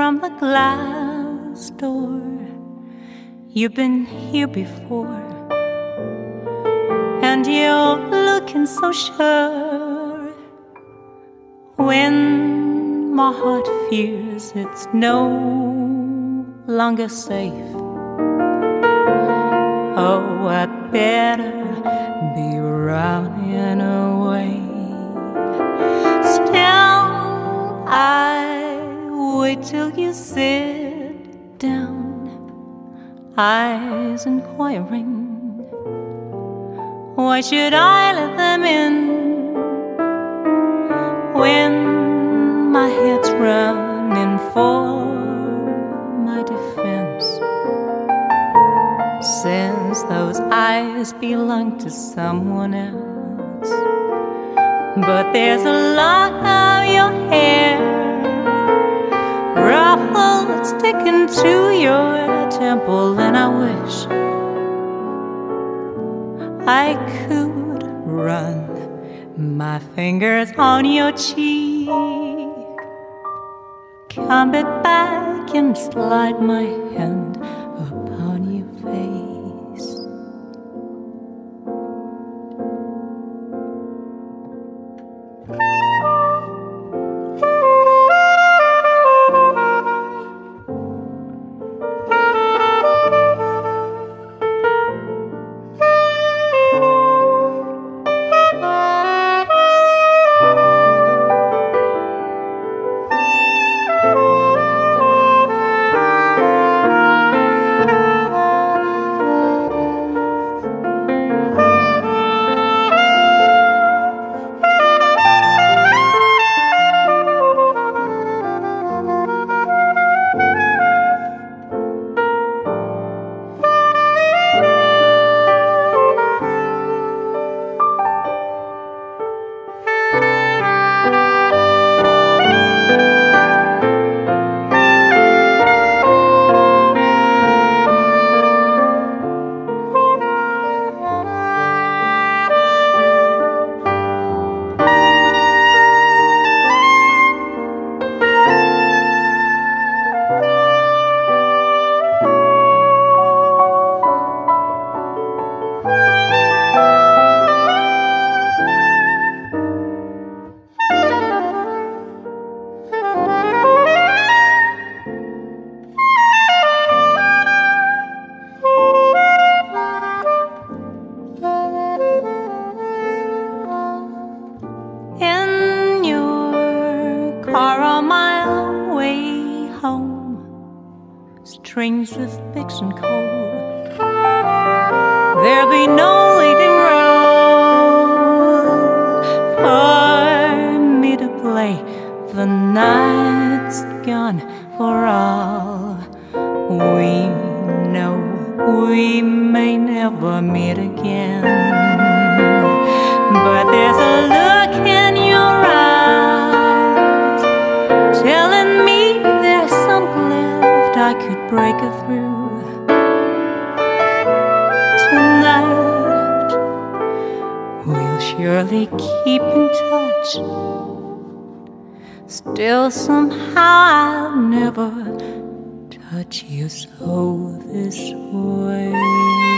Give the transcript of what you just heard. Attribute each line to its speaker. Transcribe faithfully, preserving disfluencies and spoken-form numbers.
Speaker 1: from the glass door. You've been here before, and you're looking so sure. When my heart fears it's no longer safe, oh, I'd better be running away. Still, I wait till you sit down, eyes inquiring. Why should I let them in when my head's running for my defense? Since those eyes belong to someone else. But there's a lock of your hair ruffled, sticking to your temple, and I wish I could run my fingers on your cheek, comb it back and slide my hand upon your face. On my way home, strings of picks and coal, there'll be no waiting room for me to play. The night's gone for all we know. We may never meet again, but there's a look in your eyes telling me there's some left I could break it through. Tonight we'll surely keep in touch. Still somehow I'll never touch you so this way.